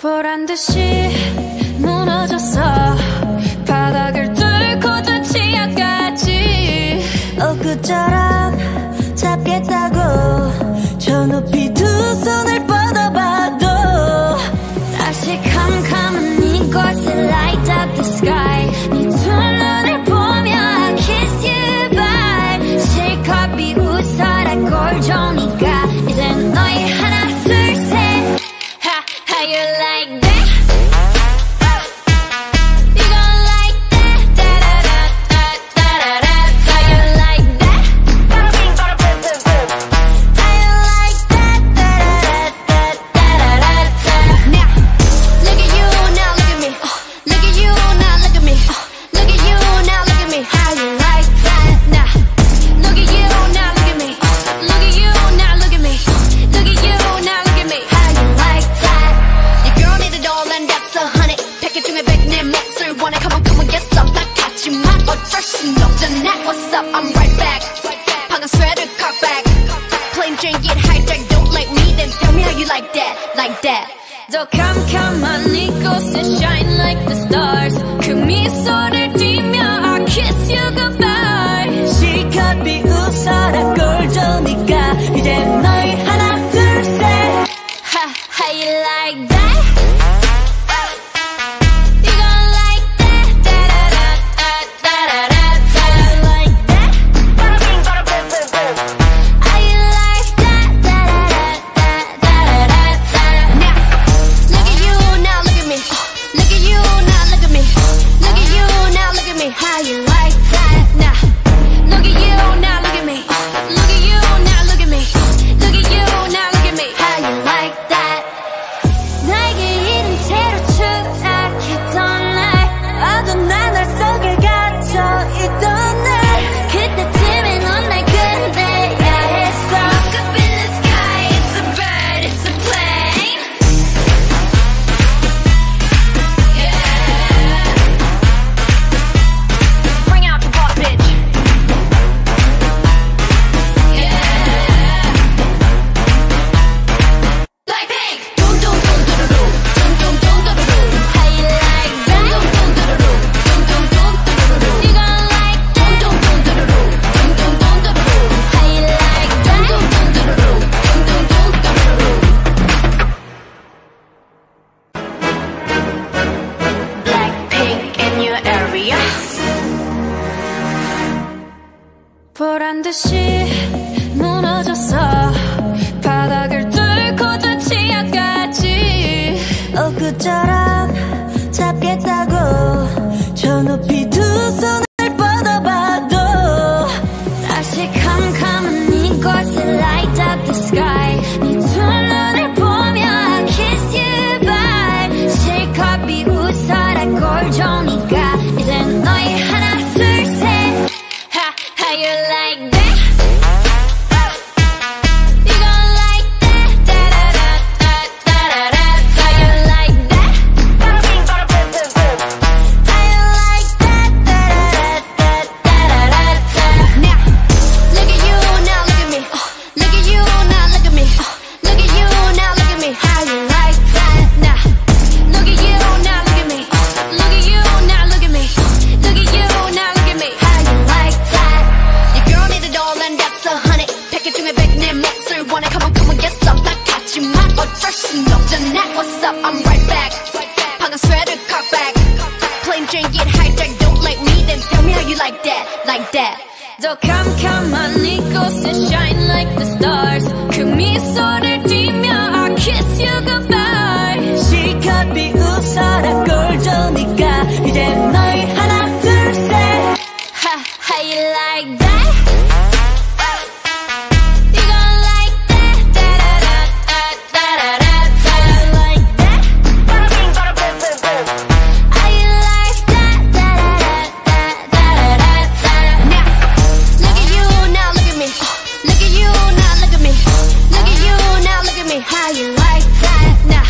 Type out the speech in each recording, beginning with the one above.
보란 듯이 무너졌어. 바닥을 뚫고 저 치아까지 엊그처럼 잡겠다고 저 높이 두 손을 뻗어봐도 다시 캄캄한 이곳에 light up the sky. 네 두 눈을 보며 I kiss you bye. 실컷 비웃어라 꼴좋으니까 이젠 너희 하나 둘 셋. How you like that? What's up? I'm right back. 방금 sweater cut back. Plain Jane get hijacked. Don't like me, then tell me how you like that, like that. 더 캄캄한 이곳에 shine like the stars. 그 미소를 띠며 I kiss you goodbye. 실컷 비웃어라 꼴좋으니까 이젠 너희 하나 둘 셋. How you like that? How you like that? Now, look at you, now look at me. Look at you, now look at me. Look at you, now look at me. How you like that? 나에게 이른 채로 추락했던 날, 어두운 나날 속에 갇혀있던 날, 그때쯤에 넌 날 끝내야 했어. Look up in the sky, it's a bird, it's a plane. Yeah. Bring out the rock, bitch. Yeah. Like pink. Dum dum dum dum dum dum dum dum dum. How you like that? Dum dum dum dum dum dum dum dum. You gonna like Dum dum dum dum dum dum dum dum dum. how you like Dum that? dum dum dum dum dum dum dum dum. Blackpink in your area. 보란 듯이 무너졌어. 바닥을 뚫고 저 치아까지 엊그처럼 잡겠다고 저 높이 두 손을 뻗어봐도 다시 캄캄한 이곳에 light up the sky. 네 두 눈을 보며 I kiss you bye. 실컷 비웃어라 꼴좋으니까 이젠 너희 하나 둘 셋. How you like that? You gonna like that? How you like that? How you like that? Now, look at you, now look at me. Look at you, now look at me. Look at you, now look at me. How you like that? Now, look at you, now look at me. Look at you, now look at me. Look at you, now look at me. How you like that? Your girl need it all and that's 100. 패킷 중에 100 내 몫을 원해. Come on, get some. 나 같지만 어쩔 순 없잖아. What's up? I'm right back. 방금 sweater cut back. Plain Jane get hijacked. Don't like me, then tell me how you like that, like that. 더 캄캄한 이곳에 shine like the stars. 그 미소를 띠며 I kiss you goodbye. 실컷 비웃어라 꼴좋으니까 이젠 너희 하나 둘 셋. How you like that? You gonna like that? How you like that? How you like that? Now, look at you, now look at me. Look at you, now look at me. Look at you, now look at me. How you like that? Now,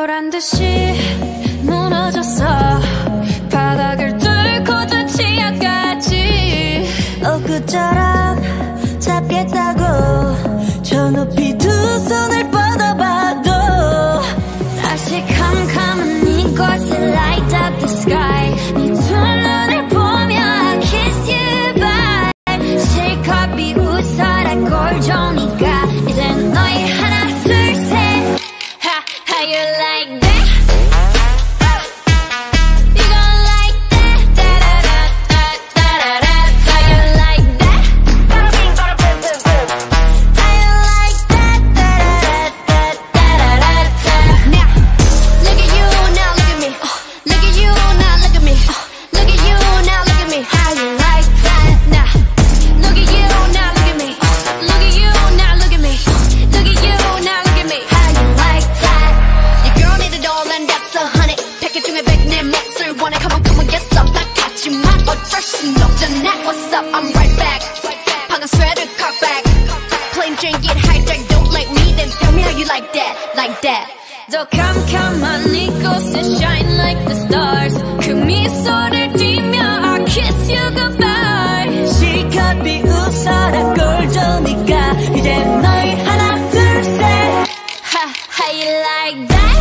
보란듯이 무너졌어. 바닥을 뚫고 저 지하까지 엊그처럼 잡겠다고 저 높이 두 손을 뻗어봐도 다시 캄캄한 이곳에 light up the sky. 네 두 눈을 보며 I kiss you bye. 실컷 비웃어라 꼴좋으니까 이젠 너희 하나 둘 셋. How you like that? You gon' like that? Da-da-da-da-da-da-da. How you like that? How you like that? Da-da-da-da-da-da-da. Now, look at you, now look at me. Look at you, now look at me. Look at you, now look at me. How you like that? Now, look at you, now look at me. Look at you, now look at me. Look at you, now look at me. How you like that? Your girl need it all and that's 100. 패킷 중에 100 내 몫을 원해. Come on, get some. 딱 같지만 어쩔 순 없잖아. What's up? I'm right back. 방금 sweater cock back. Plain Jane get hijacked. Don't like me, then tell me how you like that. Like that. 더 캄캄한 이곳에 shine like the stars. 그 미소를 띠며 I kiss you goodbye. 실컷 비웃어라 꼴좋으니까 이제 너희 하나 둘 셋. How you like that?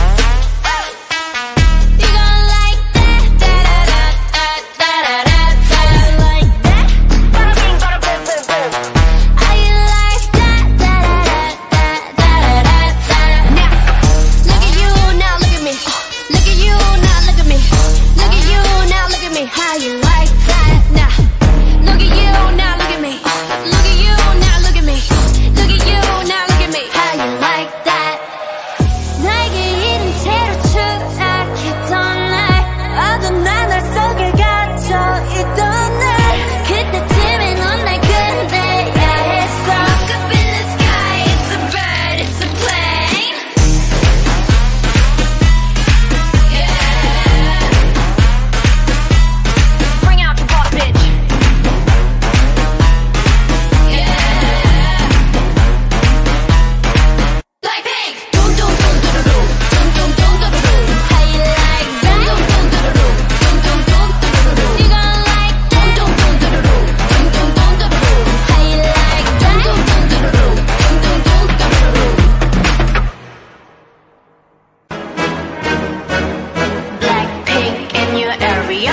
You gon' like that? Da-da-da-da-da-da-da. How you like that? How you like that? Da-da-da-da-da-da-da. Now, look at you, now look at me. Look at you, now look at me. Look at you, now look at me. How you like that? Now, look at you, now look at me. Look at you, now look at me. Look at you, now look at me. How you like that? 나에게 이른 채로 추락했던 날 어두운 나날 속에 갇혀있던 날 그때쯤에 넌 날 끝내야 했어. Look up in the sky, it's a bird, it's a plane. Yeah. Bring out the boss, bitch. Yeah. Like pink. Dum dum dum dum dum dum dum dum dum. How you like that? Dum dum dum dum dum dum dum dum. You gon' like Dum dum dum dum dum dum dum dum dum. how you like that? Dum dum dum dum dum dum dum dum. Blackpink in your area.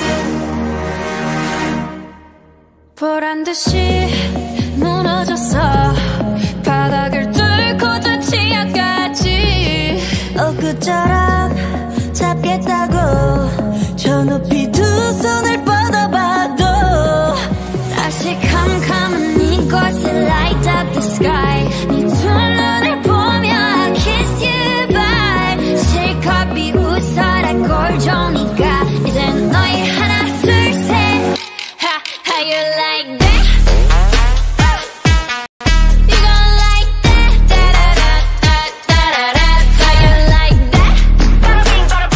보란듯이 무너졌어. 바닥을 뚫고 저 지하까지 엊그처럼 잡겠다고 저 높이 두 손을 뻗어봐도 다시 캄캄한 이곳에 light up the sky. 네 두 눈을 보며 I kiss you bye. 실컷 비웃어라 꼴좋으니까 이젠 너희 하나 둘 셋. How you like that? You gon' like that? Da-da-da-da-da-da-da. How you like that? How you like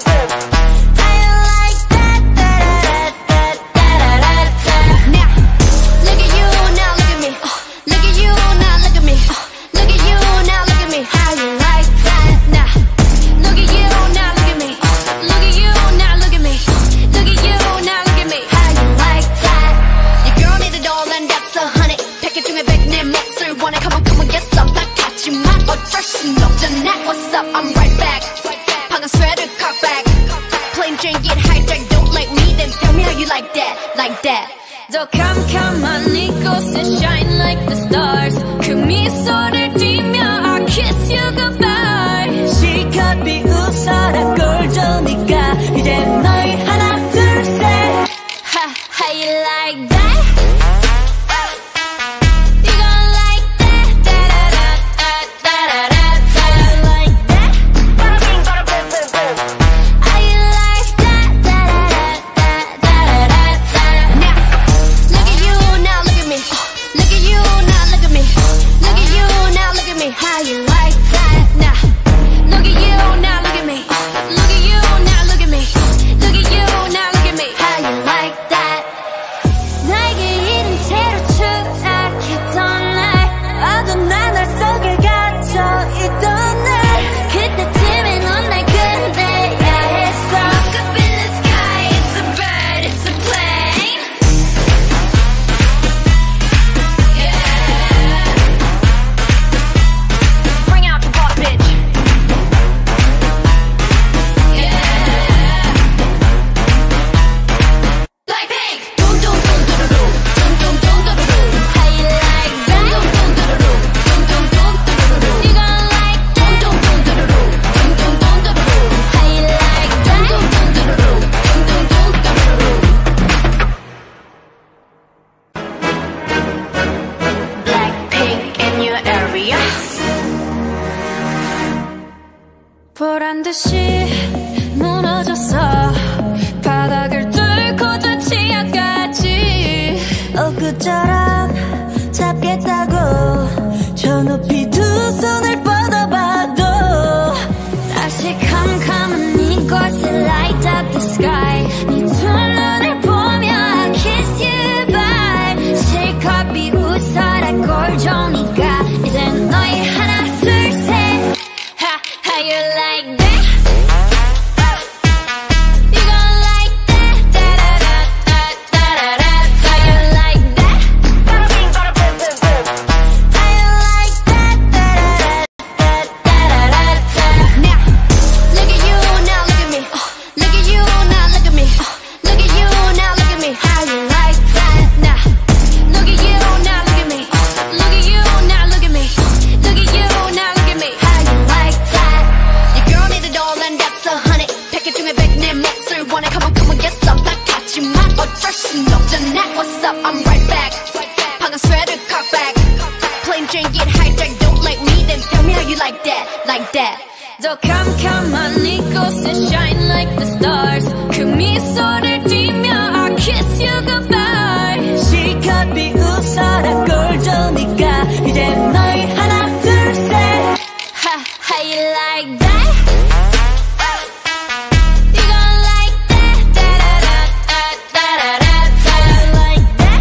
that? Da-da-da-da-da-da-da. Now, look at you, now look at me. Look at you, now look at me. Look at you, now look at me. How you like that? Now, look at you, now look at me. Look at you, now look at me. Look at you, now look at me. How you like that? Your girl need it all and that's 100. 패킷 중에 100 내 몫을 원해. Come on, get some. 딱 같지만 어쩔 순 없잖아. What's up? I'm right back. 방금 sweater cock back. Plain Jane get hijacked. Don't like me, then tell me how you like that. Like that. 더 캄캄한 이곳에 shine like the stars. 그 미소를 띠며 I kiss you goodbye. 실컷 비웃어라 꼴좋으니까 이제 너희 하나 둘 셋. How you like that? You gon' like that? Da-da-da-da-da-da. How you like that? How you like that? Da-da-da-da-da-da. Now, look at you, now look at me. Look at you, now look at me. Look at you, now look at me. How you like that? Now, look at you, now look at me. Look at you, now look at me. Look at you, now look at me. How you like that? 나에게 보란듯이 무너졌어 바닥을 뚫고 저 지하까지 엊그처럼 잡겠다고 저 높이 두 손을 뻗어봐도 다시 캄캄한 이곳에 light up the sky 네 두 눈을 보며 I kiss you bye 실컷 비웃어라 꼴 좋으니까 이젠 너희 하나 둘 셋 How you like that? You gon' like that? Da-da-da-da-da-da-da. How you like that? How you like that? Da-da-da-da-da-da-da-da. Now, look at you, now look at me. Look at you, now look at me. Look at you, now look at me. How you like that? Now, look at you, now look at me. Look at you, now look at me. Look at you, now look at me. How you like that? Your girl need a doll and that's $100. 패킷 중에 100 내 몫을 원해. Come on, get some. 딱 같지만 어쩔 순 없잖아. What's up? I'm right back. 방금 sweater cut back. Plain Jane get hijacked. Don't like me, then tell me how you like that. Like that. 더 캄캄한 이곳에 shine like the stars 그 미소를 띠며 I kiss you goodbye 실컷 비웃어라 꼴 좋으니까 이제 너희 하나 둘 셋 How you like that? You gon' like that? Da-da-da-da-da-da-da. How you like that?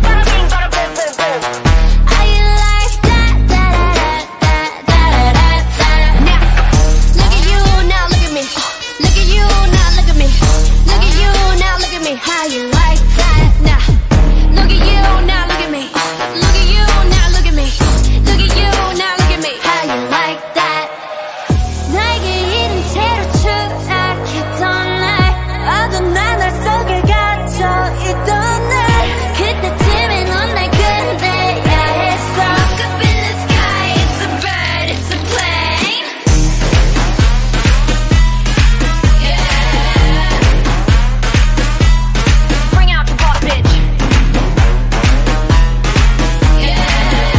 How you like that? Da-da-da-da-da-da-da. Now, look at you, now look at me. Look at you, now look at me. Look at you, now look at me. How you like that? Now, look at you, now look at me. Look at you, now look at me. Look at you, now look at me. How you like that? 나에게 이른 채로 추락했던 날 어두운 나날 속에 갇혀있던 날 그때쯤에 넌 날 건드려야 했어 Look up in the sky, it's a bird, it's a plane Yeah Bring out the boss, bitch. Yeah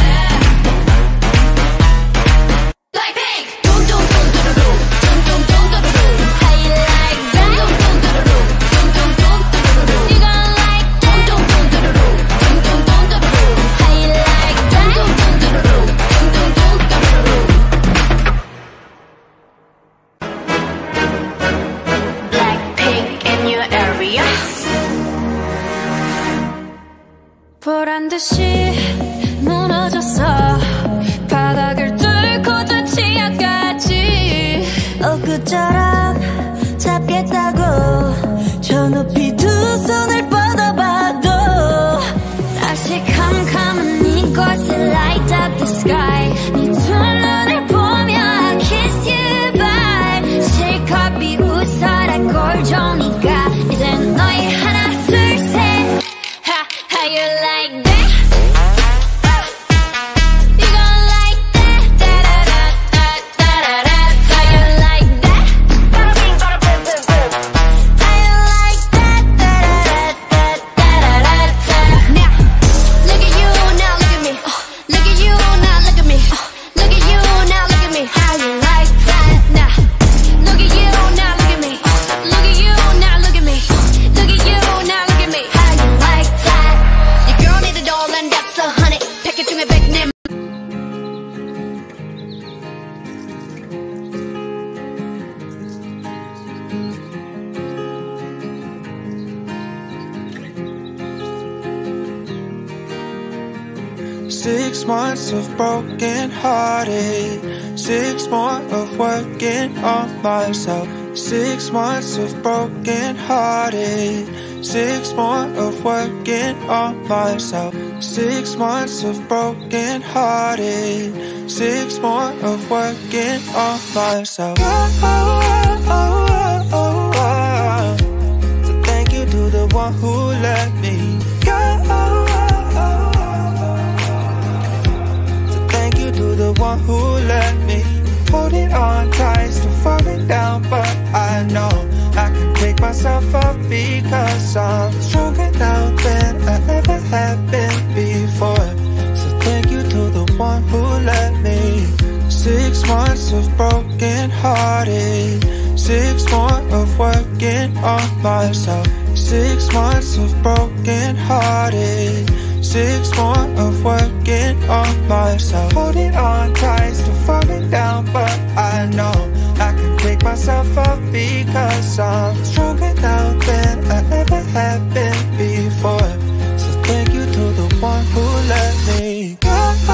Like pink Dum dum dum dum dum dum dum dum dum dum. How you like that? Dum dum dum dum dum dum dum dum. You gon' like Dum dum dum dum dum dum dum dum dum. how you like Dum that? dum dum dum dum dum dum dum dum. Blackpink in your area. 보란듯이 무너졌어 바닥을 뚫고 저 지하까지 엊그처럼 잡겠다고 저 높이 두 손을 뻗어봐도 다시 캄캄한 이곳에 light up the sky 네 두 눈을 보며 I kiss you bye 실컷 비웃어라 꼴 좋으니까 이젠 너희 하나 둘 셋 How you like that? You gon' like that? Da-da-da-da-da-da. How you like that? How you like that? Da-da-da-da-da-da-da. Now, look at you, now look at me. Look at you, now look at me. Look at you, now look at me. How you like that? Now, look at you, now look at me. Look at you, now look at me. Look at you, now look at me. How you like that? Your girl need a doll and that's $100. 패킷 중에 100 내 Six months of broken hearted, 6 more of working on myself. 6 months of broken hearted, 6 more of working on myself. 6 months of broken hearted, 6 more of working on myself. So thank you to the one who let me go. To the one who let me holding on tight, still falling down, but I know I can pick myself up because I'm stronger now than I ever have been before. So thank you to the one who let me. 6 months of broken hearted, 6 more of working on myself. 6 months of broken hearted, 6 more of working on myself. Holding on tight, still falling down, but I know I can pick myself up because I'm stronger now than I ever have been before. So thank you to the one who let me go.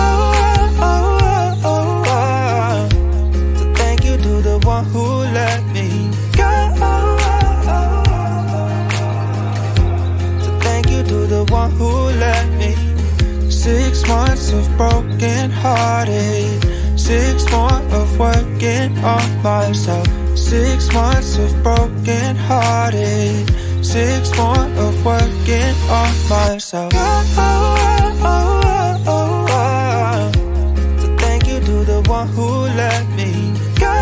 So thank you to the one who let me go. So thank you to the one who let me. 6 months of broken hearted, 6 more of working on myself. 6 months of broken hearted, 6 more of working on myself. So thank you to the one who let me go.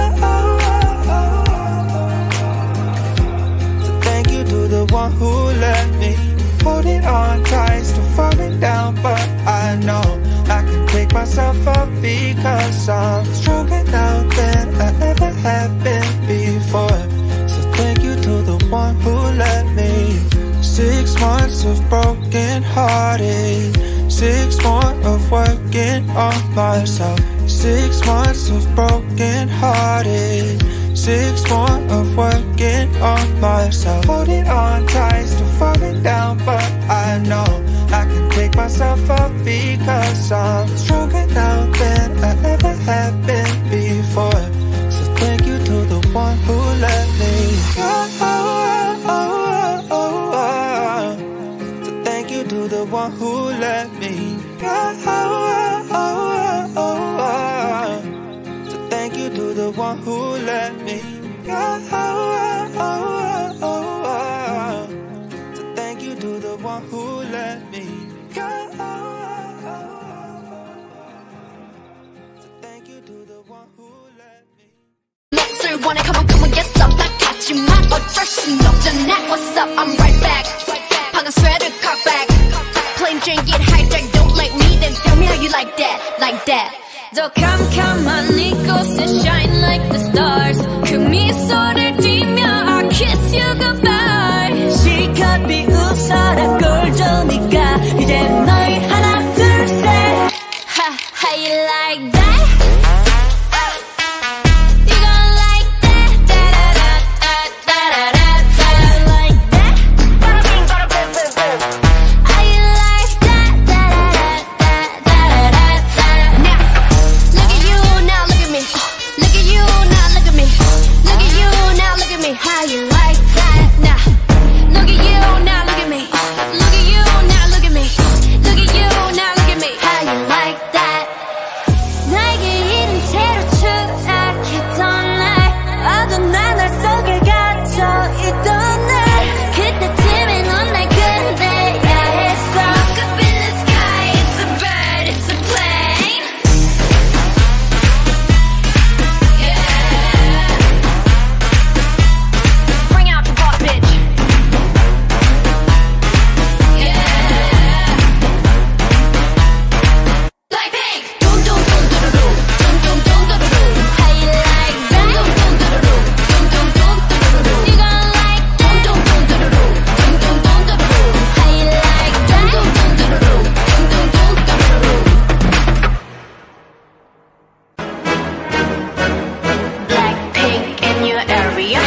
So thank you to the one who let me. Holding on tight, still falling down, but I know I can pick myself up because I'm stronger now than I ever have been before. So thank you to the one who let me. 6 months of broken hearted, 6 more of working on myself. 6 months of broken hearted, 6 more of working on myself. Holding on tight, still falling down, but I know I can pick myself up because I'm stronger now than I ever have been before. So thank you to the one who let me go. So thank you to the one who let me go. So thank you to the one who let me go. So thank you to the one who let me go. So thank you to the one who let me. 몫을 원해 come on get some 딱 같지만 어쩔 순 없잖아. What's up I'm right back. 방금 sweater cut back. Plain Jane get hijacked don't like me then tell me how you like that like that. 더 캄캄한 이곳에 shine like the stars. 그 미소를 띠며 I kiss you goodbye. 실컷 비웃어라 꼴 좋으니까 이제 너희 하나 둘 셋. How you like that? You gon' like that? Da-da-da-da-da-da-da. Like that? How you like that? Da-da-da-da-da-da-da. Now look at you now look at me. Look at you now look at me. Look at you now look at me. How you like that? Now look at you now look at me. Look at you now look at me. Look at you now look at me. How you like that? 나에게 이른 채로 추락했던 날 어두운 나날 속에 갇혀 있던 날 그때쯤에 넌 날 끝내야 했어. Look up in the sky, it's a bird, it's a plane. Yeah. Bring out the boss, bitch. Yeah. Like pink. Dum dum dum dum dum dum dum dum dum dum. How you like that? Dum dum dum dum dum dum dum dum dum. You gon' like that? Dum dum dum dum dum dum dum dum dum. How you like that? Dum dum dum dum dum dum dum dum dum. Blackpink in your area.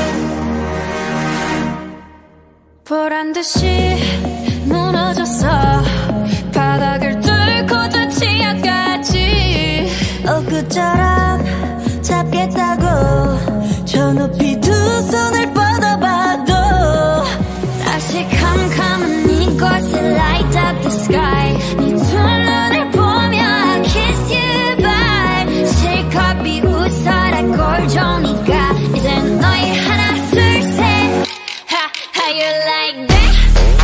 보란 듯이 무너졌어. 바닥을 뚫고 저 지하까지. 엊그처럼 잡겠다고 저 높이 두 손을 뻗어봐도 다시 캄캄한 이곳에 light up the sky. 네 두 눈을 보며 I kiss you bye. 실컷 비웃어라 꼴 좋으니까 이제 너희 하나 둘 셋. How you like that?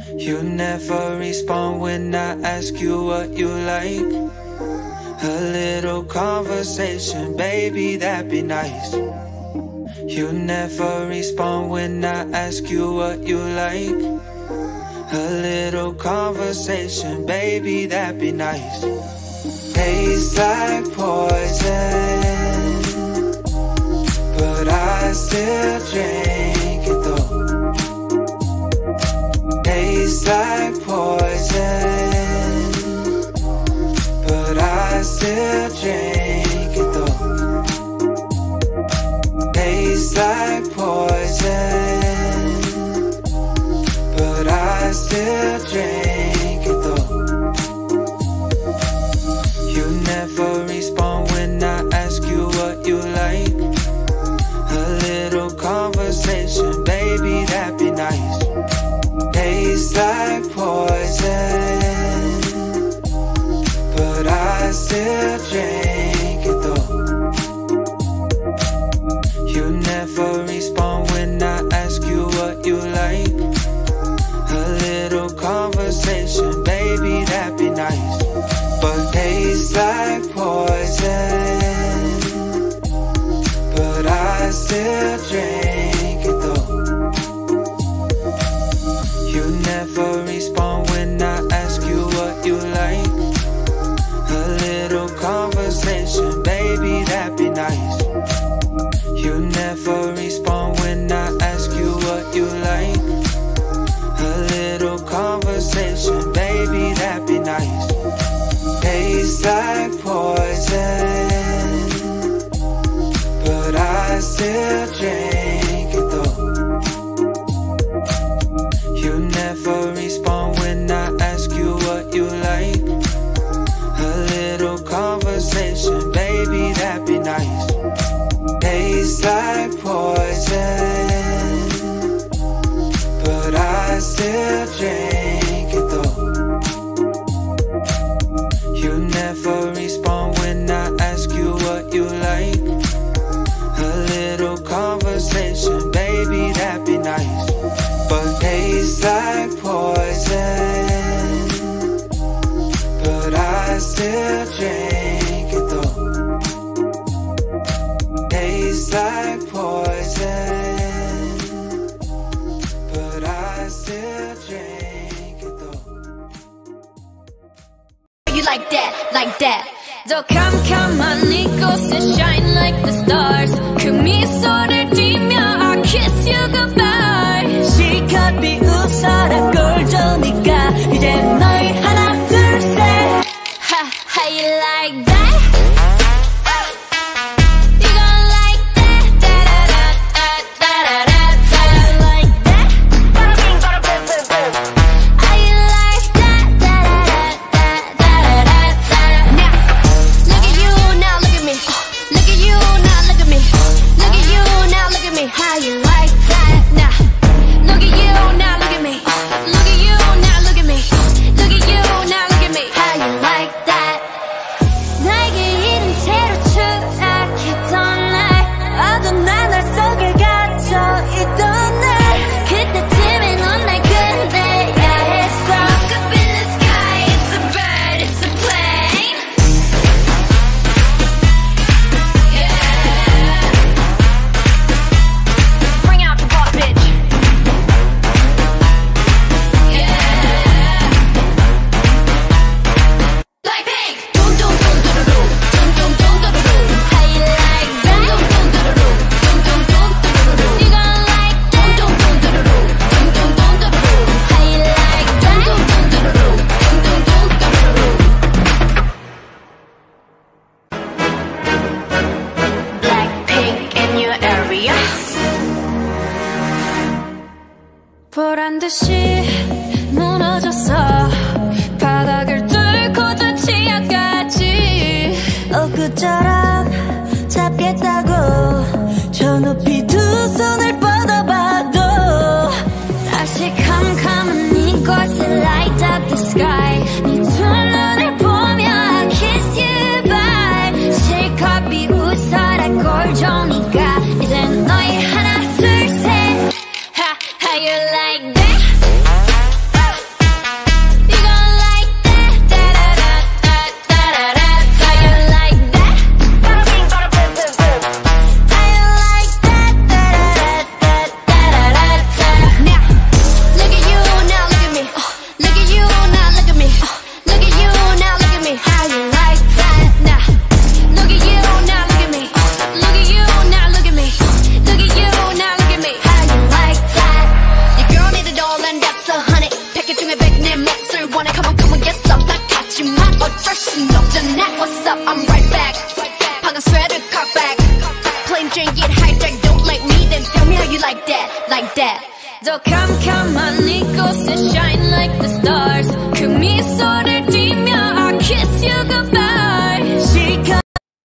You never respond when I ask you what you like. A little conversation, baby, that'd be nice. You never respond when I ask you what you like. A little conversation, baby, that'd be nice. Tastes like poison, but I still drink it though. Tastes like poison, but I still drink it though. Tastes like poison, but I still drink it though. You never respond when I ask you what you like. A little conversation, baby, that'd be nice. Tastes like poison, but I still drink it though. You never respond when I ask you what you like. A little conversation, baby, that'd be nice. But tastes like poison, but I still drink it though. You never respond when I ask you what you like. A little conversation, baby, that'd be nice. You never respond when I ask you what you like. A little conversation, baby, that'd be nice. Tastes like poison, but I still drink it though. You never respond when I ask you what you like. A little conversation, baby, that'd be nice. Tastes like poison, but I still drink it though. You never respond when I ask you what you like. A little conversation, baby, that'd be nice. But tastes like poison, but I still drink it though. Tastes like poison, but I still drink it though. You like that, like that. 더 캄캄한 이곳에 shine like the stars. 그 미소를 띠며 I kiss you goodbye. 실컷 비웃어라 꼴 좋으니까 이제 너희 하나 둘 셋. How you like that? You gon' like that? Da-da-da-da-da-da-da. Like that? Bada bing, bada boom, boom, boom. How you like that? Da-da-da-da-da-da-da. Now, look at you, now look at me. Look at you, now look at me. Look at you, now look at me. How you like that? Now, look at you, now look at me. Look at you, now look at me. Look at you, now look at me. How you like that? 나에게 이른 채로 추락했던 날 어두운 나날 속에 갇혀 있던 날 그때쯤에 넌 날 끝내야 했어. Look up in the sky, it's a bird, it's a plane. Yeah. Bring out the pop, bitch. Yeah. Like pink. Dum dum dum dum dum dum dum dum dum dum. How you like that? Dum dum dum dum dum dum dum dum. You gon' like that? Dum dum dum dum dum dum dum dum. How you like that? Dum dum dum dum dum dum dum. Blackpink in your area. 보란 듯이 무너졌어. 바닥을 뚫고 저 지하까지. 엊그처럼 잡겠다고 저 높이 두 손을 뻗어봐도 다시 캄캄한 이곳에 light up the sky. 네 두 눈을 보며 I kiss you bye. 실컷 비웃어라 꼴 좋으니까 이제 너희 하나 둘 셋. How you like that? 더 캄캄한 이곳에 shine like the stars 그 미소를 띠며 I kiss you goodbye 시간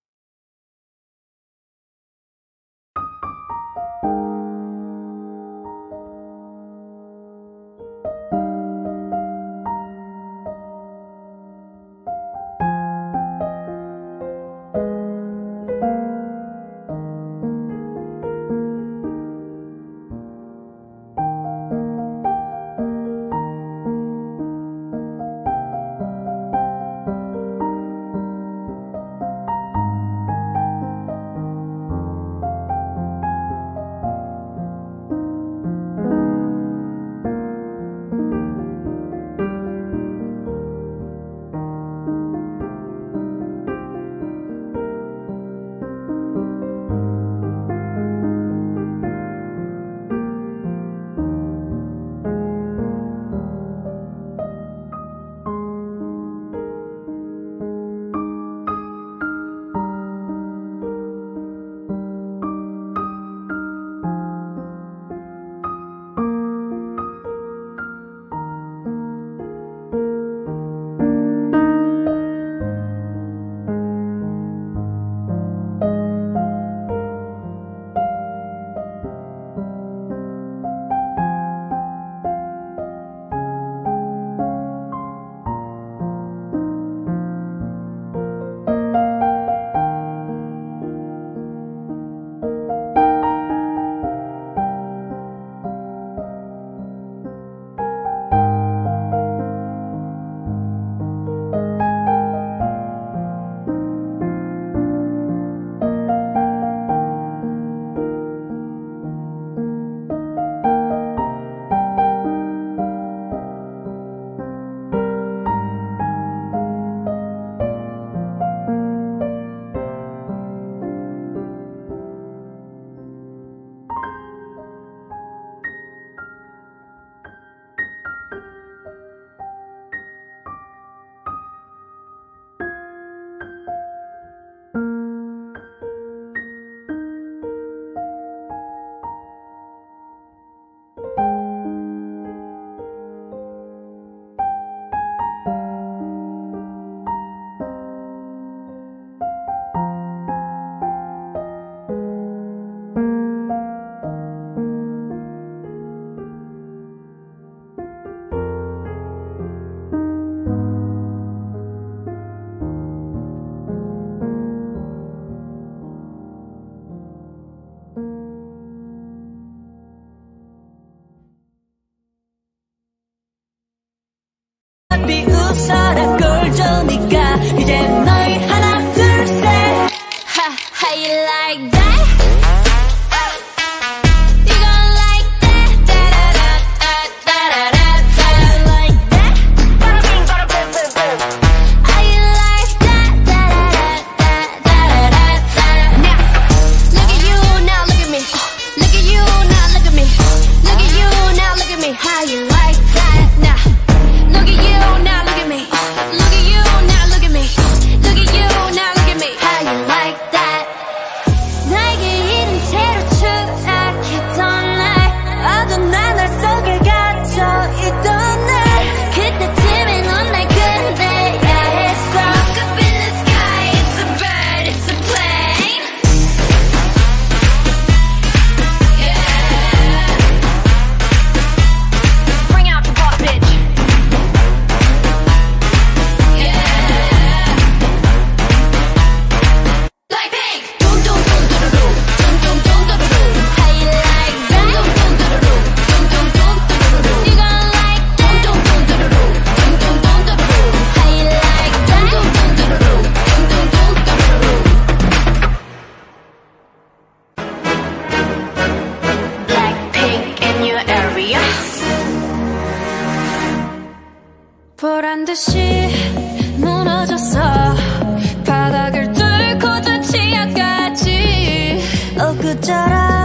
비웃어라 꼴좋으니까 이제 너희 하나 둘 셋 How you like that? You gon' like that? Da-da-da-da-da-da-da. Like that? Bada bing, bada boom, boom, boom. How you like that? Da-da-da-da-da-da-da. Now, look at you, now look at me. Look at you, now look at me. Look at you, now look at me. How you like that? Now, look at you, now look at me. Look at you, now look at me. Look at you, now look at me. How you like that? 나에게 이른 채로 추락했던 날 어두운 나날 속에 갇혀있던 날 그때쯤에 넌 날 끝내야 했어 Look up in the sky, it's a bird, it's a plane. Yeah. Bring out the pop, bitch. Yeah. Like pink. Dum dum dum dum dum dum dum dum dum. How you like that? Dum dum dum dum dum dum dum dum. You gon' like that? Dum dum dum dum dum dum dum dum. How you like that? Dum dum dum dum dum dum dum. Blackpink in your area. 보란 듯이 무너졌어 바닥을 뚫고 저 치아까지 엊그저라